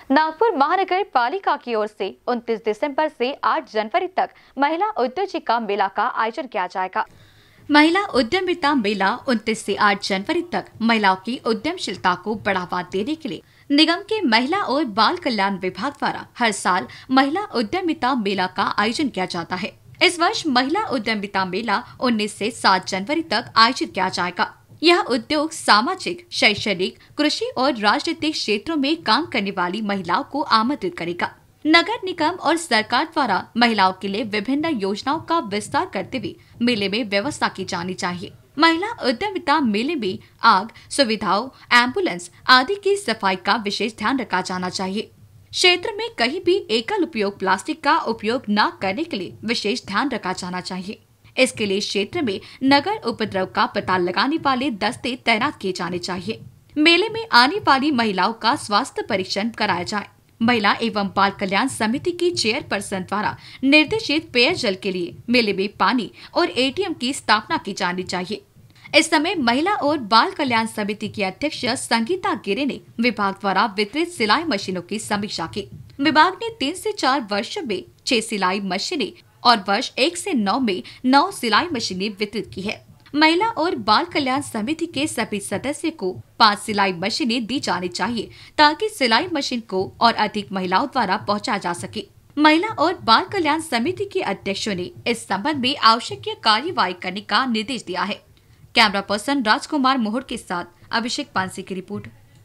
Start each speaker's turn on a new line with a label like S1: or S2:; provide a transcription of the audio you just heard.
S1: नागपुर महानगर पालिका की ओर से 29 दिसंबर से 8 जनवरी तक महिला उद्योजिका मेला का आयोजन किया जाएगा। महिला उद्यमिता मेला 29 से 8 जनवरी तक महिलाओं की उद्यमशीलता को बढ़ावा देने के लिए निगम के महिला और बाल कल्याण विभाग द्वारा हर साल महिला उद्यमिता मेला का आयोजन किया जाता है। इस वर्ष महिला उद्यमिता मेला 19 से 7 जनवरी तक आयोजित किया जाएगा। यह उद्योग सामाजिक, शैक्षणिक, कृषि और राजनीतिक क्षेत्रों में काम करने वाली महिलाओं को आमंत्रित करेगा। नगर निगम और सरकार द्वारा महिलाओं के लिए विभिन्न योजनाओं का विस्तार करते हुए मेले में व्यवस्था की जानी चाहिए। महिला उद्यमिता मेले में आग सुविधाओं, एम्बुलेंस आदि की सफाई का विशेष ध्यान रखा जाना चाहिए। क्षेत्र में कहीं भी एकल उपयोग प्लास्टिक का उपयोग न करने के लिए विशेष ध्यान रखा जाना चाहिए। इसके लिए क्षेत्र में नगर उपद्रव का पता लगाने वाले दस्ते तैनात किए जाने चाहिए। मेले में आने वाली महिलाओं का स्वास्थ्य परीक्षण कराया जाए। महिला एवं बाल कल्याण समिति की चेयरपर्सन द्वारा निर्देशित पेयजल के लिए मेले में पानी और एटीएम की स्थापना की जानी चाहिए। इस समय महिला और बाल कल्याण समिति की अध्यक्ष संगीता गिरे ने विभाग द्वारा वितरित सिलाई मशीनों की समीक्षा की। विभाग ने 3 से 4 वर्षों में 6 सिलाई मशीनें और वर्ष 1 से 9 में 9 सिलाई मशीनें वितरित की है। महिला और बाल कल्याण समिति के सभी सदस्य को 5 सिलाई मशीनें दी जानी चाहिए ताकि सिलाई मशीन को और अधिक महिलाओं द्वारा पहुंचाया जा सके। महिला और बाल कल्याण समिति के अध्यक्षों ने इस संबंध में आवश्यक कार्यवाही करने का निर्देश दिया है। कैमरा पर्सन राजकुमार मोहर के साथ अभिषेक पांसे की रिपोर्ट।